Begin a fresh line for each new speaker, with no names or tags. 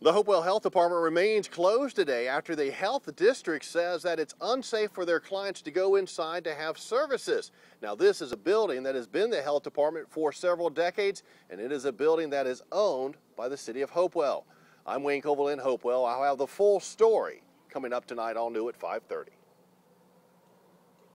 The Hopewell Health Department remains closed today after the health district says that it's unsafe for their clients to go inside to have services. Now, this is a building that has been the health department for several decades, and it is a building that is owned by the city of Hopewell. I'm Wayne Covil in Hopewell. I'll have the full story coming up tonight, all new at 5:30.